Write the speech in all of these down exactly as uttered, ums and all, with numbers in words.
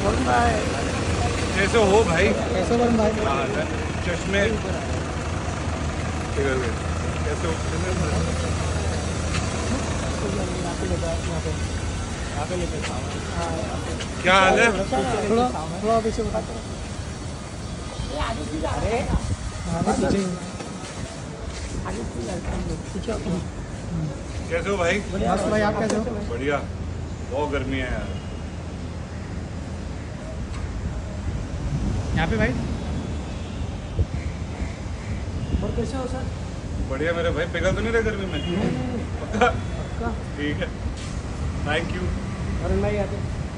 वरुण भाई कैसे हो भाई? कैसे वरुण भाई? चश्मे कैसे हो? क्या हाल है? थोड़ा थोड़ा पीछे बता। अरे कैसे हो भाई? बस भाई, आप कैसे हो? बढ़िया। बहुत गर्मी है यार यहाँ पे भाई। और कैसे हो सर? बढ़िया मेरे भाई। पिघल तो नहीं रहे गर्मी में? पक्का? ठीक है, थैंक यू। वरुण भाई आते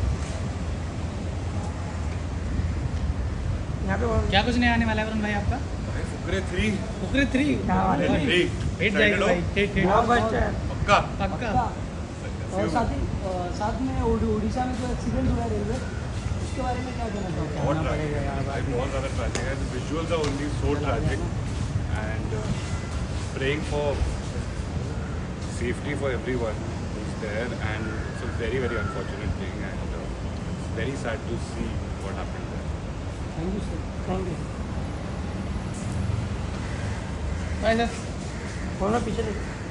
यहाँ पे। क्या कुछ नहीं आने वाला है वरुण भाई आपका? भाई Fukrey three Fukrey three three hit जाएगी भाई। हिट हिट पक्का पक्का। और साथ ही साथ में उड़ीसा में जो एक्सीडेंट हुआ रेलवे, उसके बारे में क्या कहना चाहते हैं? बहुत ट्रैजिक है भाई, बहुत ज़्यादा ट्रैजिक है। The visuals are only so tragic and uh, praying for safety for everyone who's there, and it's a very very unfortunate thing and uh, it's very sad to see what happened there. Thank you sir, thank you. Bye sir. Phone में पीछे देखो।